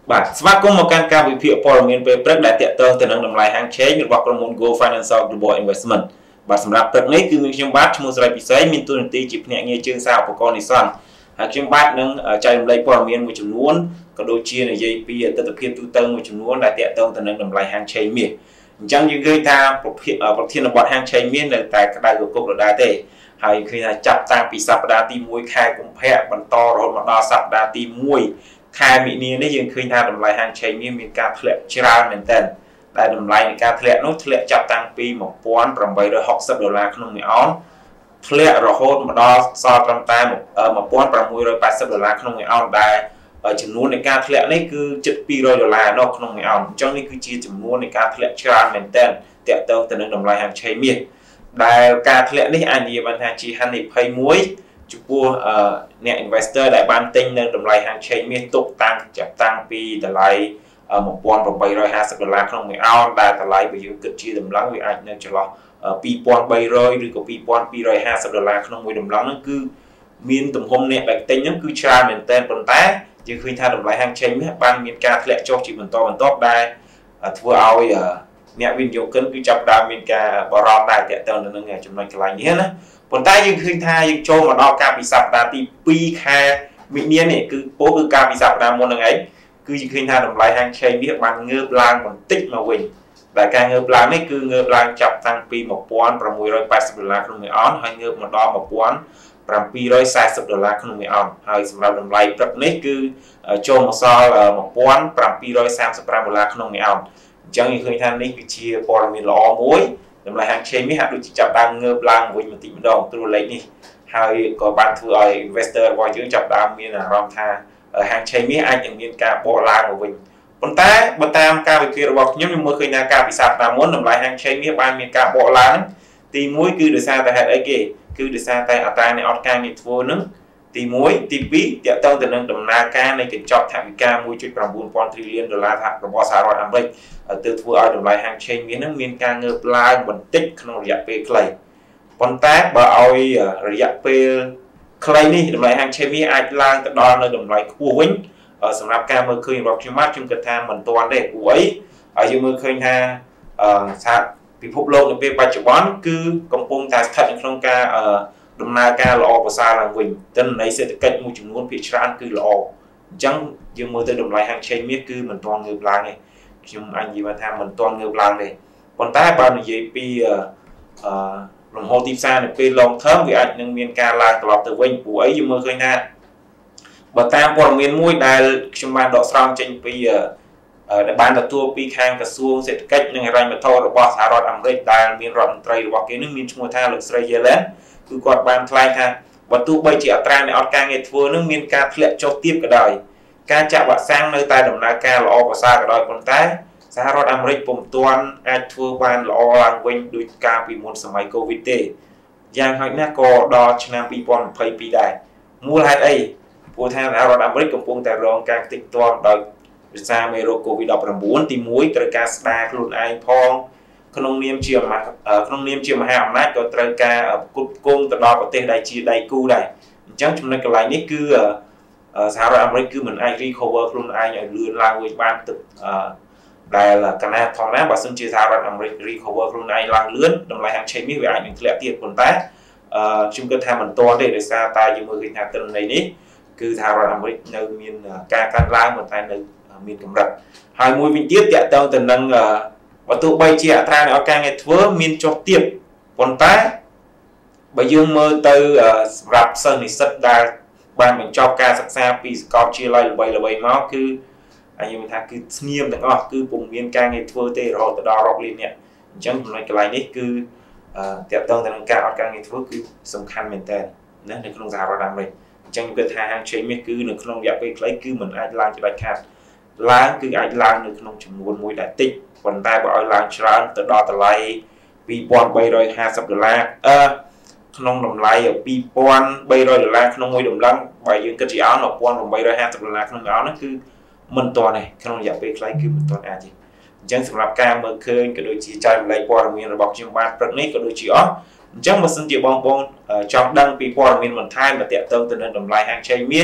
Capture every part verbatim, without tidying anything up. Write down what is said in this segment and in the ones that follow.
បាទស្វាគមន៍មកកាន់ការវិភាគព័ត៌មានពេលព្រឹកដែលតាក់ទងទៅនឹងតម្លៃហាងឆេងរបស់ក្រុមហ៊ុន Go Financial Global Investment បាទសម្រាប់ព្រឹកនេះគឺមានខ្ញុំបាទឈ្មោះស្រីពិសេសមានតួនាទីជាភ្នាក់ងារជើងសារឧបករណ៍និស្សិតហើយខ្ញុំបាទនឹងចែករំលែកព័ត៌មានមួយចំនួនក៏ដូចជានិយាយពីទស្សនវិជ្ជាទូទៅមួយចំនួនដែលតាក់ទងទៅនឹងតម្លៃហាងឆេងមាសអញ្ចឹងយើងឃើញថាប្រធានបទហាងឆេងមាសនៅតែក្តៅគគុកដដែលទេហើយឃើញថាចាប់តាំងពីសប្តាហ៍ទីមួយខែកុម្ភៈបន្តរហូតមកដល់សប្តាហ៍ទីមួយខែមិនិនានេះយើងឃើញថាតម្លៃហាងឆេងមាសមានការធ្លាក់ច្រើនមែនទែនដែលតម្លៃនៃការធ្លាក់នោះធ្លាក់ចាប់តាំងពីmột nghìn tám trăm sáu mươiដុល្លារក្នុងមួយអុនធ្លាក់រហូតមកដល់សល់ត្រឹមតែmột nghìn sáu trăm tám mươiដុល្លារក្នុងមួយអុនដែលចំនួននៃការធ្លាក់នេះគឺជិតពីររយដុល្លារនៅក្នុងមួយអុនអញ្ចឹងនេះគឺជាចំនួននៃការធ្លាក់ច្រើនមែនទែនទាក់ទងទៅនឹងតម្លៃហាងឆេងមាសដែលការធ្លាក់នេះអាចនិយាយបានថាជាហានិភ័យមួយចំពោះអ្នក investor ដែលបានទិញនៅតម្លៃហាងឆេងមាសទុកតាំងចាប់តាំងពីតម្លៃmột nghìn tám trăm sáu mươiដុល្លារក្នុងមួយអោនដែលតម្លៃបើយើងគិតជាតម្លៃវាអាចនៅចន្លោះពីរពាន់បីរយឬក៏ពីរពាន់ពីររយห้าสิบដុល្លារក្នុងមួយតម្លងហ្នឹងគឺមានទំហំអ្នកដែលទិញហ្នឹងគឺច្រើនមែនទែនប៉ុន្តែយើងឃើញថាតម្លៃហាងឆេងមាសបានមានការធ្លាក់ចុះជាបន្តបន្ទាប់ដែលធ្វើឲ្យអ្នកវិនិយោគិនគឺចាប់ផ្ដើមមានការបារម្ភដែរទាក់ទងទៅនឹងចំណុចកន្លែងនេះណាប៉ុន្តែយើងឃើញថាយើងចូលមកដល់ការពិសប្តាហ៍ទីពីរខែមិនិនានេះគឺពោលគឺការពិសប្តាហ៍មុនហ្នឹងឯងគឺយើងឃើញថាតម្លៃហាងឆេងមាសបានងើបឡើងបន្តិចមកវិញដែលការងើបឡើងនេះគឺងើបឡើងចាប់តាំងពីmột nghìn sáu trăm tám mươiដុល្លារក្នុងមួយអុនហើយងើបមកដល់một nghìn bảy trăm bốn mươiដុល្លារក្នុងមួយអុនហើយសម្រាប់តម្លៃព្រឹកនេះគឺចូលមកសល់một nghìn bảy trăm ba mươi lămដុល្លារក្នុងមួយអុនអញ្ចឹងយើងឃើញថានេះគឺជាព័ត៌មានល្អមួយតម្លៃហាងឆេងមាសហាក់ដូចជាចាប់បានងើបឡើងវិញបន្តិចម្ដងទ្រូលេខនេះហើយក៏បានធ្វើឲ្យ investor របស់យើងចាប់បានមានអារម្មណ៍ថាហាងឆេងមាសអាចនឹងមានការបកឡើងមកវិញប៉ុន្តែបើតាមការវិភាគរបស់ខ្ញុំខ្ញុំមើលឃើញថាការពិសាតាមមុនតម្លៃហាងឆេងមាសបានមានការបកឡើងទីមួយគឺដោយសារតែហេតុអីគេគឺដោយសារតែអត្រានៃអត់ការងារធ្វើនឹងទីមួយទីពីរទាក់ទងទៅនឹងដំណើរការនៃកញ្ចប់ថវិកាមួយจุดchínពាន់ trillion ដុល្លាររបស់សហរដ្ឋអាមេរិកទើបធ្វើឲ្យតម្លៃហាងឆេងមាសនឹងមានការងើបឡើងបន្តិចក្នុងរយៈពេលខ្លីប៉ុន្តែបើឲ្យរយៈពេលខ្លីនេះតម្លៃហាងឆេងមាសអាចឡើងទៅដល់នៅតម្លៃខ្ពស់វិញសម្រាប់ការមើលឃើញរបស់ខ្ញុំបាទខ្ញុំគិតថាមិនទាន់ទេព្រោះអីហើយយើងមើលឃើញថាសហពិភពលោកនៅពេលបច្ចុប្បន្នគឺកំពុងតែស្ថិតនៅក្នុងការដំណើរការល្អប្រសើរឡើងវិញទិន្នន័យសេដ្ឋកិច្ចមួយចំនួនភាគច្រើនគឺល្អអញ្ចឹងយើងមើលទៅតម្លៃហាងឆេងមាសគឺមិនទាន់ងើបឡើងទេខ្ញុំអាចនិយាយថាមិនទាន់ងើបឡើងទេប៉ុន្តែបើនិយាយពីអឺលំហូរទីផ្សារនៅពេល long term វាអាចនឹងមានការឡើងត្រឡប់ទៅវិញព្រោះអីយើងមើលឃើញថាបើតាមព័ត៌មានមួយដែលខ្ញុំបានដកស្រង់ចេញពីដែលបានទទួលពីខាងក្រសួងសេដ្ឋកិច្ចនិងហិរញ្ញវត្ថុរបស់សហរដ្ឋអាមេរិកដែលមានរដ្ឋមន្ត្រីរបស់គេនឹងមានឈ្មោះថាលោកស្រី Yellen គឺគាត់បានថ្លែងថាបើទោះបីជាអត្រានៃអត់ការងារធ្វើនឹងមានការធ្លាក់ចុះទាបក៏ដោយការចាក់វ៉ាក់សាំងនៅតែដំណើរការល្អប្រសើរក៏ដោយប៉ុន្តែសហរដ្ឋអាមេរិកពុំទាន់អាចធ្វើបានល្អឡើងវិញដោយការពីមុនសម័យ COVID ទេយ៉ាងហោចណាស់ក៏ដល់ឆ្នាំពីរពាន់ម្ភៃពីរដែរមូលហេតុអីព្រោះថាសហរដ្ឋអាមេរិកកំពុងតែរងការខ្ទេចខ្ទាំដោយសារមេរោគ COVID 19 ទីមួយត្រូវការស្ដារខ្លួនឯងផងក្នុងនាមជាក្នុងនាមជាមហាអំណាចក៏ត្រូវការផ្គត់ផ្គង់ទៅដល់ប្រទេសដែលជាដៃគូដែរអញ្ចឹងចំណុចកន្លែងនេះគឺសហរដ្ឋអាមេរិកគឺមិនអាច recover ខ្លួនឯងឲ្យលឿនឡើងវិញបានទឹកដែលកណាធម្មតាបើសិនជាសហរដ្ឋអាមេរិក recover ខ្លួនឯងឡើងលឿនតម្លៃហាងឆេងមាសវាអាចនឹងធ្លាក់ទៀតប៉ុន្តែខ្ញុំគិតថាមិនទាន់ទេដោយសារតែយើងមើលឃើញថាទិន្នន័យនេះគឺសហរដ្ឋអាមេរិកនៅមានការកើនឡើងប៉ុន្តែនៅមានកម្រិតហើយមួយវិញទៀតតាក់ទងទៅនឹងបើទោះបីជាអត្រានៃឱកាសការងារធ្វើមានចុះទាបប៉ុន្តែបើយើងមើលទៅសម្រាប់សិស្សនិស្សិតដែលបានបញ្ចប់ការសិក្សាពីសាកលវិទ្យាល័យល្បីៗមកគឺហើយខ្ញុំថាគឺស្ងៀមទាំងអស់គឺពុំមានការងារធ្វើទេរហូតដល់រាប់លានអ្នកអញ្ចឹងចំណុចកន្លែងនេះគឺតាក់ទងទៅនឹងការអត់ការងារធ្វើគឺសំខាន់មែនតើណានៅក្នុងសហរដ្ឋអាមេរិកអញ្ចឹងខ្ញុំគិតថាហាងឆេងមាសគឺនៅក្នុងរយៈពេលខ្លីគឺមិនអាចឡើងជាដាច់ខាតឡើងគឺអាចឡើងនៅក្នុងចំនួនមួយដែលតិចប៉ុន្តែបើឲ្យឡើងច្រើនទៅដល់តម្លៃពីរពាន់បីរយห้าสิบដុល្លារអឺក្នុងតម្លៃពីរពាន់បីរយដុល្លារក្នុងមួយតម្លឹងបើយើងគិតជាអោនmột nghìn tám trămห้าสิบដុល្លារក្នុងមួយអោនហ្នឹងគឺមិនទាន់ទេក្នុងរយៈពេលខ្លីគឺមិនទាន់អាចទេអញ្ចឹងសម្រាប់ការមើលឃើញក៏ដូចជាចែករំលែកព័ត៌មានរបស់ខ្ញុំបាទព្រឹកនេះក៏ដូចជាអស់អញ្ចឹងបើសិនជាបងប្អូនចង់ដឹងពីព័ត៌មានបន្ថែមទាក់ទងទៅនឹងតម្លៃហាងឆេងមាស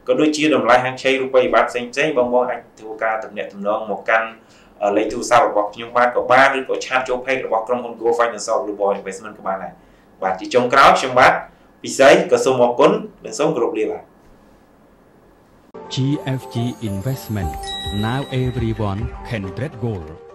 ក៏ដូចជាតម្លៃហាងឆេងរូបិយប័ណ្ណផ្សេងផ្សេងបងបងអាចធ្វើការទំនាក់ទំនងមកកាន់លេខទូរស័ព្ទរបស់ខ្ញុំបាទក៏បានឬក៏ឆាតចូល page របស់ក្រុមហ៊ុន Go Financial Global Investment ក៏បានដែរបាទជាចុងក្រោយខ្ញុំបាទពិសេសក៏សូមអរគុណនិងសូមគោរពលាបាទ G F G Investment Now everyone can trade gold